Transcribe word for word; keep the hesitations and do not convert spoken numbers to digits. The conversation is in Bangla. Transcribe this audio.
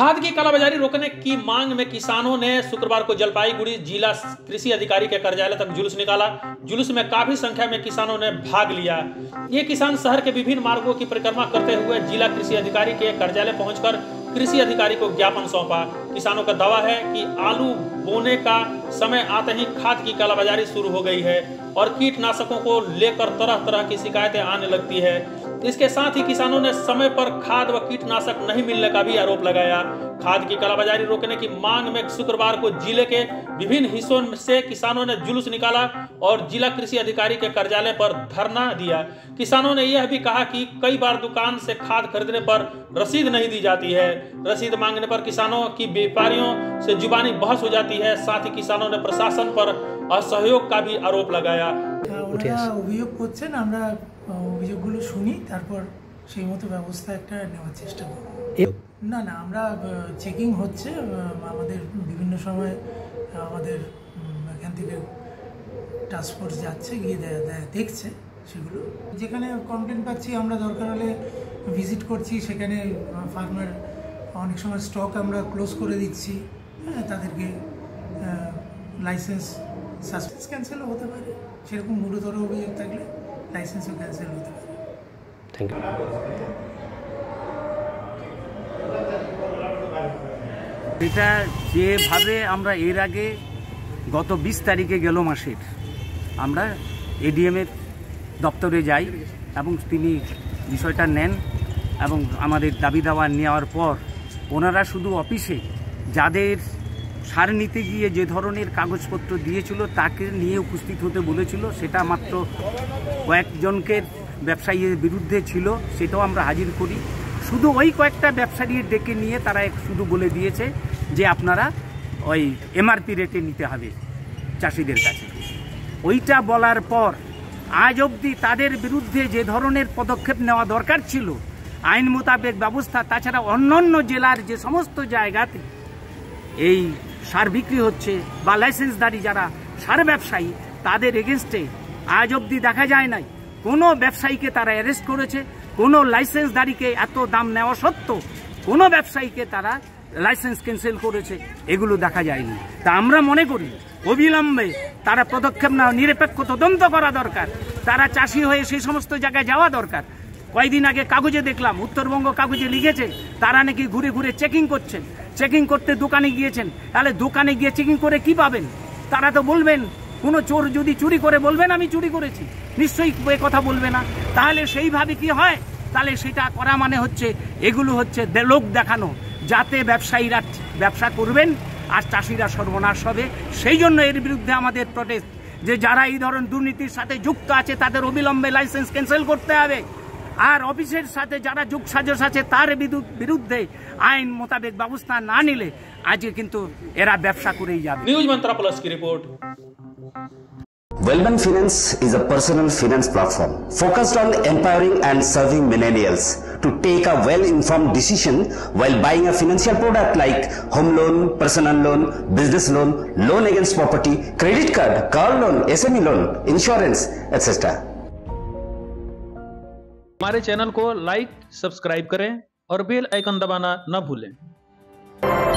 खाद की कालाबाजारी रोकने की मांग में किसानों ने शुक्रवार को जलपाईगुड़ी जिला कृषि अधिकारी के कार्यालय तक जुलूस निकाला। जुलूस में काफी संख्या में किसानों ने भाग लिया। ये किसान शहर के विभिन्न मार्गों की परिक्रमा करते हुए जिला कृषि अधिकारी के कार्यालय पहुंचकर कृषि अधिकारी को ज्ञापन सौंपा। किसानों का दावा है कि आलू बोने का समय आते ही खाद की कालाबाजारी शुरू हो गई है और कीटनाशकों को लेकर तरह तरह की शिकायतें आने लगती है। इसके साथ ही किसानों ने समय पर खाद व कीटनाशक नहीं मिलने का भी आरोप लगाया। खाद की कालाबाजारी रोकने की मांग में शुक्रवार को जिले के विभिन्न हिस्सों से किसानों ने जुलूस निकाला और जिला कृषि अधिकारी के कार्यालय पर धरना दिया। किसानों ने यह भी कहा कि कई बार दुकान से खाद खरीदने पर रसीद नहीं दी जाती है। रसीद मांगने पर किसानों की व्यापारियों से जुबानी बहस हो जाती है। साथ ही किसानों ने प्रशासन पर असहयोग का भी आरोप लगाया। অভিযোগ করছেন, আমরা অভিযোগগুলো শুনি, তারপর সেই মতো ব্যবস্থা একটা নেওয়ার চেষ্টা করব। না না আমরা চেকিং হচ্ছে, আমাদের বিভিন্ন সময় আমাদের এখান থেকে টাস্ক ফোর্স যাচ্ছে, গিয়ে দেখছে সেগুলো। যেখানে কমপ্লেন পাচ্ছি আমরা দরকার হলে ভিজিট করছি, সেখানে ফার্মার অনেক সময় স্টক আমরা ক্লোজ করে দিচ্ছি। হ্যাঁ, তাদেরকে লাইসেন্স সাসপেন্স ক্যান্সেলও হতে পারে, সেরকম গুরুতর অভিযোগ থাকলে লাইসেন্সও ক্যান্সেল হতে পারে। Thank you. এটা যেভাবে আমরা এর আগে গত বিশ তারিখে গেল মাসের আমরা এডিএমের দপ্তরে যাই এবং তিনি বিষয়টা নেন এবং আমাদের দাবি দাওয়া নেওয়ার পর ওনারা শুধু অফিসে যাদের সার নিতে গিয়ে যে ধরনের কাগজপত্র দিয়েছিল তাকে নিয়ে উপস্থিত হতে বলেছিল, সেটা মাত্র কয়েকজনকে ব্যবসায়ীর বিরুদ্ধে ছিল, সেটাও আমরা হাজির করি। শুধু ওই কয়েকটা ব্যবসায়ী ডেকে নিয়ে তারা শুধু বলে দিয়েছে যে আপনারা ওই এমআরপি রেটে নিতে হবে চাষিদের কাছে। ওইটা বলার পর আজ অবধি তাদের বিরুদ্ধে যে ধরনের পদক্ষেপ নেওয়া দরকার ছিল আইন মোতাবেক ব্যবস্থা, তাছাড়া অন্যান্য জেলার যে সমস্ত জায়গাতে এই সার বিক্রি হচ্ছে বা লাইসেন্সধারী যারা সার ব্যবসায়ী তাদের এগেনস্টে আজ অবধি দেখা যায় নাই কোনো ব্যবসায়ীকে তারা অ্যারেস্ট করেছে। কোনো লাইসেন্সধারীকে এত দাম নেওয়া সত্ত্বেও কোনো ব্যবসায়ীকে তারা লাইসেন্স ক্যান্সেল করেছে, এগুলো দেখা যায়নি। তা আমরা মনে করি অবিলম্বে তারা পদক্ষেপ নেওয়া, নিরপেক্ষ তদন্ত করা দরকার। তারা চাষি হয়ে সেই সমস্ত জায়গায় যাওয়া দরকার। কয়েকদিন আগে কাগজে দেখলাম, উত্তরবঙ্গ কাগজে লিখেছে তারা নাকি ঘুরে ঘুরে চেকিং করছেন। চেকিং করতে দোকানে গিয়েছেন, তাহলে দোকানে গিয়ে চেকিং করে কি পাবেন? তারা তো বলবেন, কোনো চোর যদি চুরি করে বলবেন আমি চুরি করেছি, নিশ্চয়ই এ কথা বলবে না। তাহলে সেইভাবে কি হয়? তাহলে সেটা করা মানে হচ্ছে এগুলো হচ্ছে লোক দেখানো, যাতে ব্যবসায়ীরা ব্যবসা করবেন আর চাষিরা সর্বনাশ হবে। সেই জন্য এর বিরুদ্ধে আমাদের প্রটেস্ট, যে যারা এই ধরনের দুর্নীতির সাথে যুক্ত আছে তাদের অবিলম্বে লাইসেন্স ক্যান্সেল করতে হবে। আর অফিসের সাথে যারা যোগ সাজস আছে তার বিরুদ্ধে আইন মোতাবেক ব্যবস্থা না নিলে আজকে কিন্তু এরা ব্যবসা করেই যাবে। নিউজ मंत्रा प्लस की report. Wellman Finance is a personal finance platform focused on empowering and serving millennials to take a well-informed decision while buying a financial product like home loan, personal loan, business loan, loan against property, credit card, car loan, S M E loan, insurance, et cetera. हमारे चैनल को लाइक, सब्सक्राइब करें और बेल आइकन दबाना न भूलें।